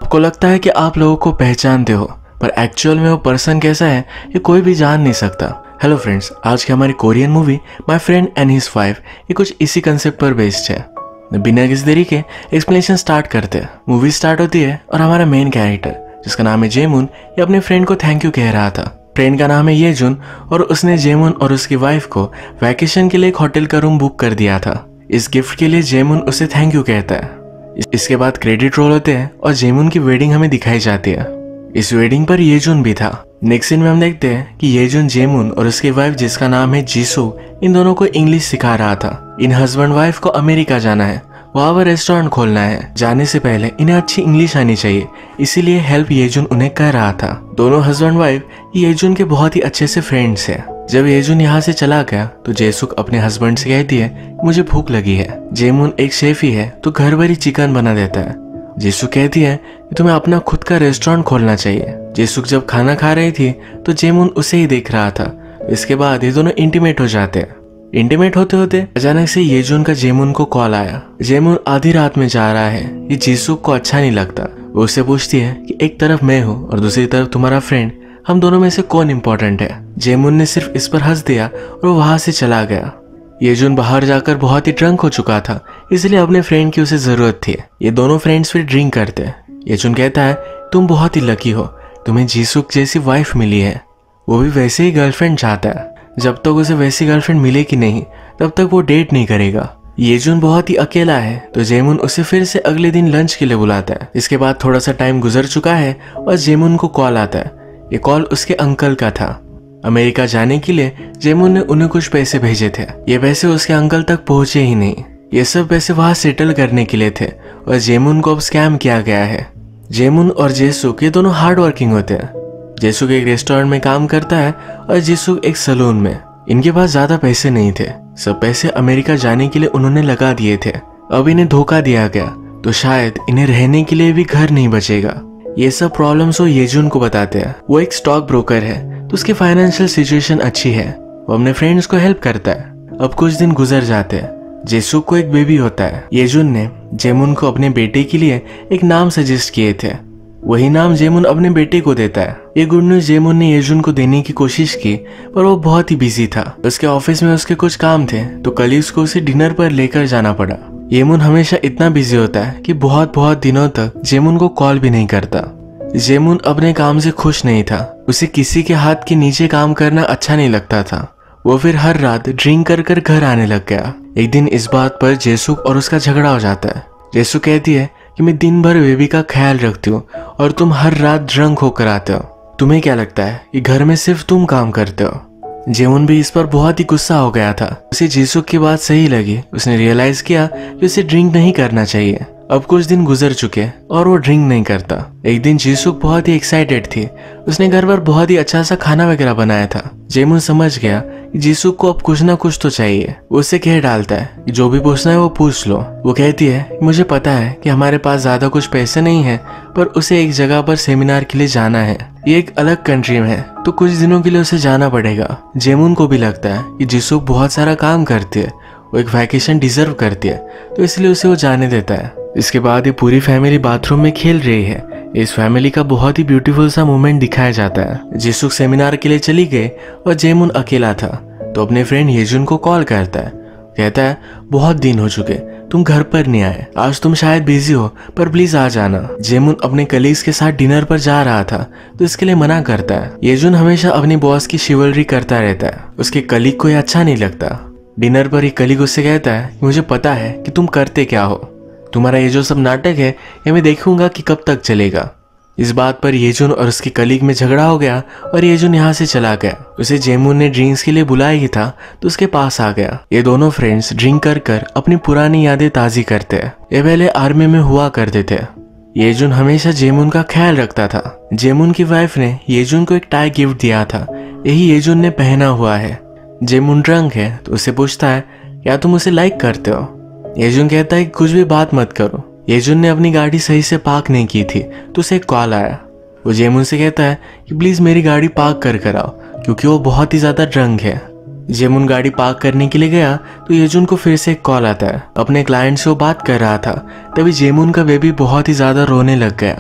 आपको लगता है कि आप लोगों को पहचानते हो, पर एक्चुअल में वो पर्सन कैसा है ये कोई भी जान नहीं सकता। हेलो फ्रेंड्स, आज की हमारी Korean movie my friend and his wife ये कुछ इसी कंसेप्ट पर बेस्ड है। बिना किसी देरी के एक्सप्लेनेशन स्टार्ट करते हैं। मूवी स्टार्ट होती है और हमारा मेन कैरेक्टर जिसका नाम है जेमुन ये अपने फ्रेंड को थैंक यू कह रहा था। फ्रेंड का नाम है येजुन और उसने जेमुन और उसकी वाइफ को वैकेशन के लिए एक होटल का रूम बुक कर दिया था। इस गिफ्ट के लिए जेमुन उसे थैंक यू कहता है। इसके बाद क्रेडिट रोल होते हैं और जेमुन की वेडिंग हमें दिखाई जाती है। इस वेडिंग पर येजुन भी था। नेक्स्ट सीन में हम देखते हैं कि येजुन जेमुन और उसकी वाइफ जिसका नाम है जीसू इन दोनों को इंग्लिश सिखा रहा था। इन हस्बैंड वाइफ को अमेरिका जाना है, वहां पर रेस्टोरेंट खोलना है। जाने से पहले इन्हें अच्छी इंग्लिश आनी चाहिए, इसीलिए हेल्प येजुन उन्हें कर रहा था। दोनों हस्बैंड वाइफ येजुन के बहुत ही अच्छे से फ्रेंड्स हैं। जब येजुन यहाँ से चला गया तो जेसुक अपने हस्बैंड से कहती है मुझे भूख लगी है। जेमुन एक शेफ ही है तो घर भर ही चिकन बना देता है। जेसुक कहती है कि तुम्हें अपना खुद का रेस्टोरेंट खोलना चाहिए। जेसुक जब खाना खा रही थी तो जेमुन उसे ही देख रहा था। इसके बाद ये दोनों इंटीमेट हो जाते हैं। इंटीमेट होते होते अचानक से येजुन का जेमुन को कॉल आया। जेमुन आधी रात में जा रहा है, ये जीसुक को अच्छा नहीं लगता। वो उससे पूछती है कि एक तरफ मैं हूँ और दूसरी तरफ तुम्हारा फ्रेंड, हम दोनों में से कौन इम्पोर्टेंट है। जेमुन ने सिर्फ इस पर हंस दिया और वो वहां से चला गया। येजुन बाहर जाकर बहुत ही ड्रंक हो चुका था, इसलिए अपने फ्रेंड की उसे जरूरत थी। ये दोनों फ्रेंड्स फिर ड्रिंक करते हैं। येजुन कहता है तुम बहुत ही लकी हो, तुम्हें जीसुक जैसी वाइफ मिली है। वो भी वैसे ही गर्लफ्रेंड चाहता है। जब तक उसे वैसी गर्लफ्रेंड मिलेगी नहीं तब तक वो डेट नहीं करेगा। येजुन बहुत ही अकेला है तो जेमुन उसे फिर से अगले दिन लंच के लिए बुलाता है। इसके बाद थोड़ा सा टाइम गुजर चुका है और जेमुन को कॉल आता है। ये कॉल उसके अंकल का था। अमेरिका जाने के लिए जेमुन ने उन्हें कुछ पैसे भेजे थे। ये पैसे उसके अंकल तक पहुंचे ही नहीं। ये सब पैसे वहां सेटल करने के लिए थे और जेमुन को अब स्कैम किया गया है। जेमुन और जेसुक ये दोनों हार्ड वर्किंग होते हैं। जेसुक एक रेस्टोरेंट में काम करता है और जेसुक एक सलून में। इनके पास ज्यादा पैसे नहीं थे, सब पैसे अमेरिका जाने के लिए उन्होंने लगा दिए थे। अब इन्हें धोखा दिया गया तो शायद इन्हें रहने के लिए भी घर नहीं बचेगा। ये सब प्रॉब्लम्स वो येजुन को बताते हैं। वो एक स्टॉक ब्रोकर है तो उसकी फाइनेंशियल सिचुएशन अच्छी है। वो अपने फ्रेंड्स को हेल्प करता है। अब कुछ दिन गुजर जाते हैं। जेसुक को एक बेबी होता है। येजुन ने जेमुन को अपने बेटे के लिए एक नाम सजेस्ट किए थे, वही नाम जेमुन अपने बेटे को देता है। ये गुड न्यूज जेमुन ने येजुन को देने की कोशिश की पर वो बहुत ही बिजी था। उसके ऑफिस में उसके कुछ काम थे तो कलीग्स को उसे डिनर पर लेकर जाना पड़ा। येमुन हमेशा इतना बिजी होता है कि बहुत दिनों तक जेमुन को कॉल भी नहीं करता। जेमुन अपने काम से खुश नहीं था। उसे किसी के हाथ के नीचे काम करना अच्छा नहीं लगता था। वो फिर हर रात ड्रिंक कर घर आने लग गया। एक दिन इस बात पर जेसुक और उसका झगड़ा हो जाता है। जेसुक कहती है कि मैं दिन भर बेबी का ख्याल रखती हूँ और तुम हर रात ड्रंक होकर आते हो। तुम्हें क्या लगता है कि घर में सिर्फ तुम काम करते हो। जेमुन भी इस पर बहुत ही गुस्सा हो गया था। उसे जेसुक की बात सही लगी। उसने रियलाइज किया कि उसे ड्रिंक नहीं करना चाहिए। अब कुछ दिन गुजर चुके और वो ड्रिंक नहीं करता। एक दिन जीसुक बहुत ही एक्साइटेड थी। उसने घर पर बहुत ही अच्छा सा खाना वगैरह बनाया था। जेमुन समझ गया कि जीसुक को अब कुछ ना कुछ तो चाहिए। वो उसे कह डालता है कि जो भी पूछना है वो पूछ लो। वो कहती है मुझे पता है कि हमारे पास ज्यादा कुछ पैसे नहीं है, पर उसे एक जगह पर सेमिनार के लिए जाना है। ये एक अलग कंट्री में है तो कुछ दिनों के लिए उसे जाना पड़ेगा। जेमुन को भी लगता है कि जीसुक बहुत सारा काम करती है, वो एक वैकेशन डिजर्व करती है, तो इसलिए उसे वो जाने देता है। इसके बाद ये पूरी फैमिली बाथरूम में खेल रही है। इस फैमिली का बहुत ही ब्यूटीफुल सा मोमेंट दिखाया जाता है। जेसुक सेमिनार के लिए चली गई और जेमुन अकेला था तो अपने फ्रेंड येजुन को कॉल करता है। कहता है बहुत दिन हो चुके तुम घर पर नहीं आए, आज तुम शायद बिजी हो पर प्लीज आ जाना। जेमुन अपने कलीग्स के साथ डिनर पर जा रहा था तो इसके लिए मना करता है। येजुन हमेशा अपनी बॉस की शिवलरी करता रहता है। उसके कलीग को ये अच्छा नहीं लगता। डिनर पर ही कलीग उससे कहता है मुझे पता है कि तुम करते क्या हो, तुम्हारा ये जो सब नाटक है ये मैं देखूंगा कि कब तक चलेगा। इस बात पर येजुन और उसके कलीग में झगड़ा हो गया और येजुन यहाँ से चला गया। उसे जेमुन ने ड्रिंक्स के लिए बुलाया ही था तो उसके पास आ गया। ये दोनों फ्रेंड्स ड्रिंक कर अपनी पुरानी यादें ताज़ी करते हैं। ये पहले आर्मी में हुआ करते थे। येजुन हमेशा जेमुन का ख्याल रखता था। जेमुन की वाइफ ने येजुन को एक टाई गिफ्ट दिया था, यही येजुन ने पहना हुआ है। जेमुन ड्रंक है तो उसे पूछता है क्या तुम उसे लाइक करते हो। येजुन कहता है कुछ भी बात मत करो। येजुन ने अपनी गाड़ी सही से पार्क नहीं की थी तो उसे एक कॉल आया। वो जेमुन से कहता है कि प्लीज मेरी गाड़ी पार्क कर आओ क्योंकि वो बहुत ही ज्यादा ड्रंक है। जेमुन गाड़ी पार्क करने के लिए गया तो येजुन को फिर से एक कॉल आता है। अपने क्लाइंट से वो बात कर रहा था तभी जेमुन का बेबी बहुत ही ज्यादा रोने लग गया।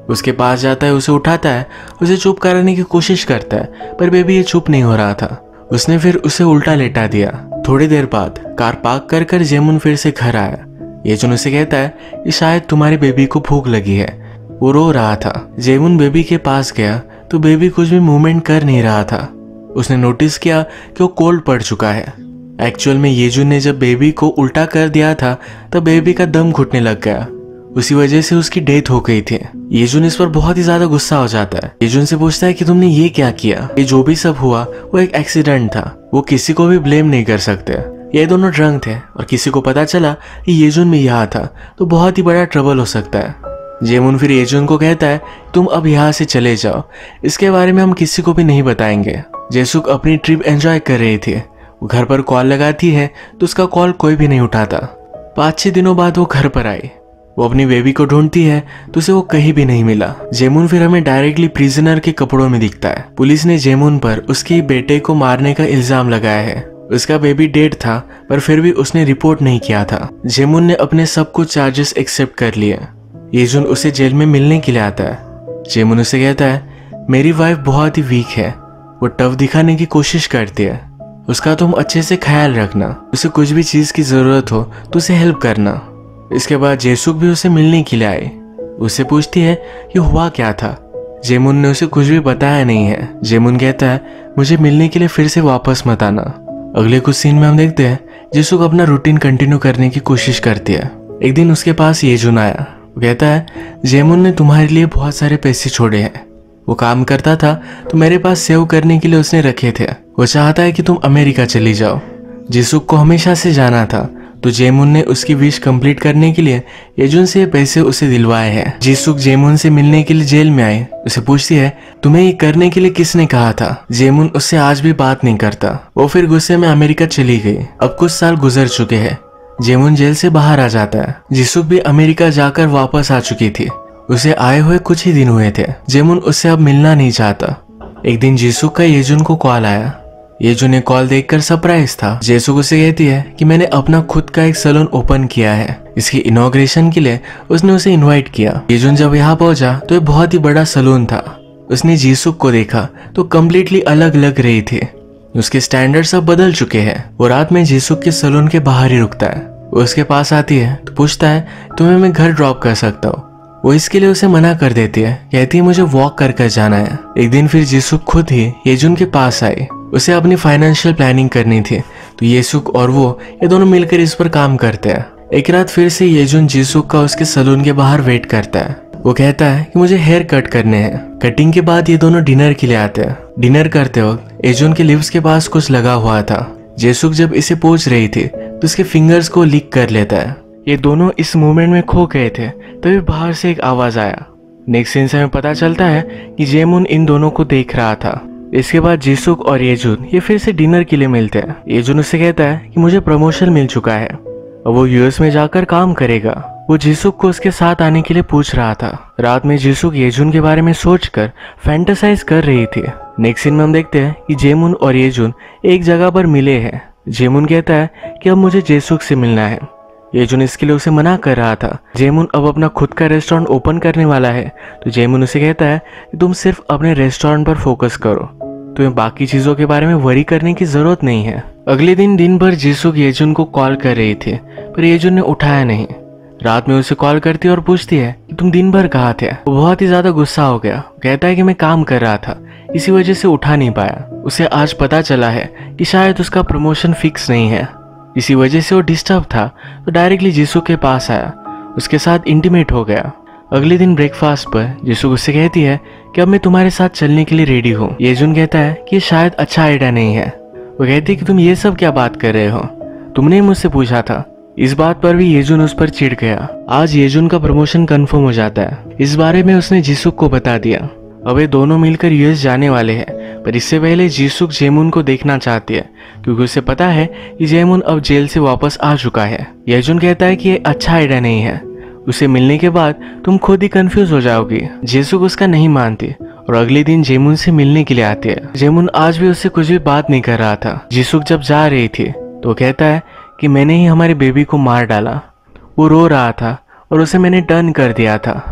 उसके पास जाता है, उसे उठाता है, उसे चुप कराने की कोशिश करता है, पर बेबी ये चुप नहीं हो रहा था। उसने फिर उसे उल्टा लेटा दिया। थोड़ी देर बाद कार पार्क कर कर जेमुन फिर से घर आया। येजुन उसे कहता है कि शायद तुम्हारे बेबी को भूख लगी है। वो रो रहा था। जेमुन बेबी के पास गया तो बेबी कुछ भी मूवमेंट कर नहीं रहा था। उसने नोटिस किया कि वो कोल्ड पड़ चुका है। एक्चुअल में येजुन ने जब बेबी को उल्टा कर दिया था तब बेबी का दम घुटने लग गया। उसी वजह से उसकी डेथ हो गई थी। येजुन इस पर बहुत ही ज्यादा गुस्सा हो जाता है। येजुन से पूछता है कि तुमने ये क्या किया? ये जो भी सब हुआ वो एक एक्सीडेंट था, वो किसी को भी ब्लेम नहीं कर सकते। ये दोनों ड्रंक थे और किसी को पता चला कि येजुन भी यहाँ था तो बहुत ही बड़ा ट्रबल हो सकता है। जेमुन फिर येजुन को कहता है तुम अब यहाँ से चले जाओ, इसके बारे में हम किसी को भी नहीं बताएंगे। जेसुक अपनी ट्रिप एंजॉय कर रही थी। वो घर पर कॉल लगाती है तो उसका कॉल कोई भी नहीं उठाता। 5-6 दिनों बाद वो घर पर आई। वो अपनी बेबी को ढूंढती है तो उसे वो कहीं भी नहीं मिला। जेमुन फिर हमें डायरेक्टली प्रिजनर के कपड़ों में दिखता है। पुलिस ने जेमुन पर उसके बेटे को मारने का इल्जाम लगाया है। उसका बेबी डेड था पर फिर भी उसने रिपोर्ट नहीं किया था। जेमुन ने अपने सब कुछ चार्जेस एक्सेप्ट कर लिए। येजुन उसे जेल में मिलने के लिए आता है। जेमुन उसे कहता है मेरी वाइफ बहुत ही वीक है, वो टफ दिखाने की कोशिश करती है, उसका तुम अच्छे से ख्याल रखना, उसे कुछ भी चीज की जरूरत हो तो उसे हेल्प करना। इसके बाद जेसुक भी उसे मिलने के लिए आई। उससे पूछती है कि हुआ क्या था। जेमुन ने उसे कुछ भी बताया नहीं है। जेमुन कहता है मुझे मिलने के लिए फिर से वापस मत आना। अगले कुछ सीन में हम देखते हैं जेसुक अपना रूटीन कंटिन्यू करने की कोशिश करती है। एक दिन उसके पास येजुन आया। वो कहता है जेमुन ने तुम्हारे लिए बहुत सारे पैसे छोड़े हैं, वो काम करता था तो मेरे पास सेव करने के लिए उसने रखे थे। वो चाहता है कि तुम अमेरिका चली जाओ। जेसुक को हमेशा से जाना था तो जेमुन ने उसकी विश कंप्लीट करने के लिए येजुन से पैसे उसे दिलवाए हैं। जेसुक जेमुन से मिलने के लिए जेल में आई। उसे पूछती है तुम्हें ये करने के लिए किसने कहा था? जेमुन उससे आज भी बात नहीं करता। वो फिर गुस्से में अमेरिका चली गई। अब कुछ साल गुजर चुके हैं। जेमुन जेल से बाहर आ जाता है। जेसुक भी अमेरिका जाकर वापस आ चुकी थी। उसे आए हुए कुछ ही दिन हुए थे। जेमुन उससे अब मिलना नहीं चाहता। एक दिन जेसुक का येजुन को कॉल आया। येजुन ने कॉल देखकर सरप्राइज था। जेसुक उसे कहती है कि मैंने अपना खुद का एक सैलून ओपन किया है। इसकी इनॉग्रेशन के लिए उसने उसे इनवाइट किया। येजुन जब यहाँ पहुंचा तो ये बहुत ही बड़ा सैलून था। उसने जेसुक को देखा तो कम्प्लीटली अलग लग रही थी। उसके स्टैंडर्ड्स अब बदल चुके हैं। वो रात में जेसुक के सैलून के बाहर ही रुकता है। वो उसके पास आती है तो पूछता है तुम्हें मैं घर ड्रॉप कर सकता हूँ। वो इसके लिए उसे मना कर देती है, कहती है मुझे वॉक कर जाना है। एक दिन फिर जेसुक खुद ही येजुन के पास आई। उसे अपनी फाइनेंशियल प्लानिंग करनी थी तो येसुक और वो ये दोनों मिलकर इस पर काम करते हैं। एक रात फिर से येजुन जेसुक का उसके सैलून के बाहर वेट करता है। वो कहता है कि मुझे हेयर कट करने हैं। कटिंग के बाद ये दोनों डिनर के लिए आते हैं। डिनर करते वक्त येजुन के लिप्स के पास कुछ लगा हुआ था। जेसुक जब इसे पोंछ रही थी तो उसके फिंगर्स को लीक कर लेता है। ये दोनों इस मूवमेंट में खो गए थे तभी बाहर से एक आवाज आया। नेक्स्ट सीन से हमें पता चलता है कि जेमुन इन दोनों को देख रहा था। इसके बाद जेसुक और येजुन ये फिर से डिनर के लिए मिलते हैं। येजुन उससे कहता है कि मुझे प्रमोशन मिल चुका है और वो यूएस में जाकर काम करेगा। वो जेसुक को उसके साथ आने के लिए पूछ रहा था। रात में जेसुक येजुन के बारे में सोचकर फैंटेसाइज कर रही थी। नेक्स्ट सीन में हम देखते हैं कि जेमुन और येजुन एक जगह पर मिले हैं। जेमुन कहता है कि अब मुझे जेसुक से मिलना है। येजुन इसके लिए उसे मना कर रहा था। जेमुन अब अपना खुद का रेस्टोरेंट ओपन करने वाला है तो जेमुन उसे कहता है कि तुम सिर्फ अपने रेस्टोरेंट पर फोकस करो, तुम्हें बाकी चीजों के बारे में वरी करने की जरूरत नहीं है। अगले दिन भर जेसुक येजुन को कॉल कर रही थी पर येजुन ने उठाया नहीं। रात में उसे कॉल करती है और पूछती है कि तुम दिन भर कहाँ थे? वो बहुत ही ज्यादा गुस्सा हो गया। कहता है कि मैं काम कर रहा था, इसी वजह से उठा नहीं पाया। उसे आज पता चला है कि शायद उसका प्रमोशन फिक्स नहीं है, इसी वजह से वो डिस्टर्ब था तो डायरेक्टली जेसुक के पास आया, उसके साथ इंटीमेट हो गया। अगले दिन ब्रेकफास्ट पर जेसुक उससे कहती है कि अब मैं तुम्हारे साथ चलने के लिए रेडी हूँ। येजुन कहता है कि ये शायद अच्छा आइडिया नहीं है। वो कहती है कि तुम ये सब क्या बात कर रहे हो, तुमने मुझसे पूछा था। इस बात पर भी येजुन उस पर चिढ़ गया। आज येजुन का प्रमोशन कंफर्म हो जाता है। इस बारे में उसने जेसुक को बता दिया। अब ये दोनों मिलकर यूएस जाने वाले हैं पर इससे पहले जेसुक जेमुन को देखना चाहती है क्योंकि उसे पता है कि जेमुन अब जेल से वापस आ चुका है। येजुन कहता है कि ये अच्छा आइडिया नहीं है, उसे मिलने के बाद तुम खुद ही कंफ्यूज हो जाओगी। जेसुक उसका नहीं मानती और अगले दिन जेमुन से मिलने के लिए आती है। जेमुन आज भी उससे कुछ भी बात नहीं कर रहा था। जेसुक जब जा रही थी तो कहता है कि मैंने ही हमारे बेबी को मार डाला। वो रो रहा था और उसे मैंने टर्न कर दिया था।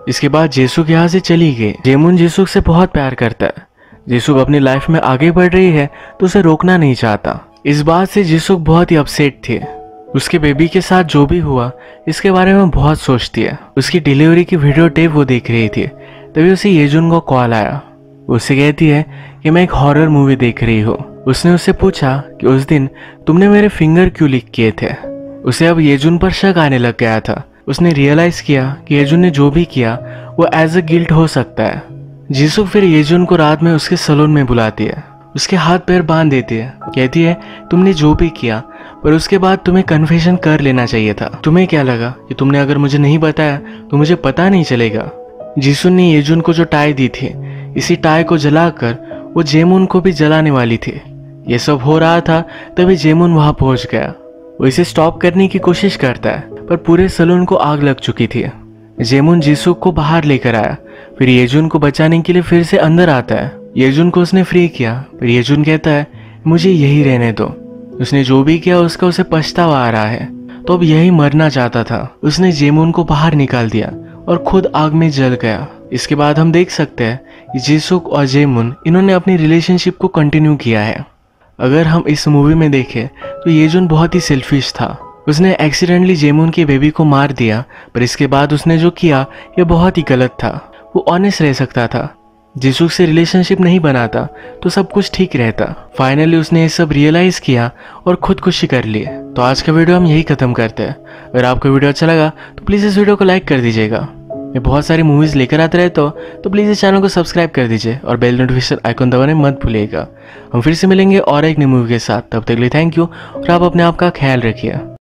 इसके बाद जेसुक यहाँ से चली गई। जेमुन जेसुक से बहुत प्यार करता है। जेसुक अपनी लाइफ में आगे बढ़ रही है तो उसे रोकना नहीं चाहता। इस बात से जेसुक बहुत ही अपसेट थी। उसके बेबी के साथ जो भी हुआ इसके बारे में बहुत सोचती है। उसकी डिलीवरी की वीडियो टेप वो देख रही थी, तभी उसे येजुन को कॉल आया। उससे कहती है कि मैं एक हॉरर मूवी देख रही हूँ। उसने उससे पूछा कि उस दिन तुमने मेरे फिंगर क्यों लिक किए थे। उसे अब येजुन पर शक आने लग गया था। उसने रियलाइज किया कि येजुन ने जो भी किया वो एज अ गिल्ट हो सकता है। जीसुक फिर येजुन को रात में उसके सैलून में बुलाती है, उसके हाथ पैर बांध देती है, कहती है तुमने जो भी किया पर उसके बाद तुम्हें कन्फेशन कर लेना चाहिए था। तुम्हें क्या लगा कि तुमने अगर मुझे नहीं बताया तो मुझे पता नहीं चलेगा। जीसुन ने येजुन को जो टाई दी थी, इसी टाई को जलाकर वो जेमुन को भी जलाने वाली थी। ये सब हो रहा था तभी जेमुन वहां पहुंच गया। वो इसे स्टॉप करने की कोशिश करता है पर पूरे सैलून को आग लग चुकी थी। जेमुन जीसुक को बाहर लेकर आया, फिर येजुन को बचाने के लिए फिर से अंदर आता है। येजुन को उसने फ्री किया, फिर येजुन कहता है मुझे यही रहने दो। उसने जो भी किया उसका उसे पछतावा आ रहा है, तो अब यही मरना चाहता था। उसने जेमुन को बाहर निकाल दिया और खुद आग में जल गया। इसके बाद हम देख सकते हैं कि जीसुक और जेमुन इन्होंने अपनी रिलेशनशिप को कंटिन्यू किया है। अगर हम इस मूवी में देखें तो येजुन बहुत ही सेल्फिश था। उसने एक्सीडेंटली जेमुन की बेबी को मार दिया, पर इसके बाद उसने जो किया ये बहुत ही गलत था। वो ऑनेस्ट रह सकता था, जीसुक से रिलेशनशिप नहीं बनाता तो सब कुछ ठीक रहता। फाइनली उसने ये सब रियलाइज किया और खुदकुशी कर ली। तो आज का वीडियो हम यही खत्म करते हैं। अगर आपको वीडियो अच्छा लगा तो प्लीज़ इस वीडियो को लाइक कर दीजिएगा। मैं बहुत सारी मूवीज़ लेकर आते रहता हूँ, तो प्लीज़ इस चैनल को सब्सक्राइब कर दीजिए और बेल नोटिफिकेशन आइकन दबाने मत भूलिएगा। हम फिर से मिलेंगे और एक नई मूवी के साथ। तब तक के लिए थैंक यू और आप अपने आप का ख्याल रखिए।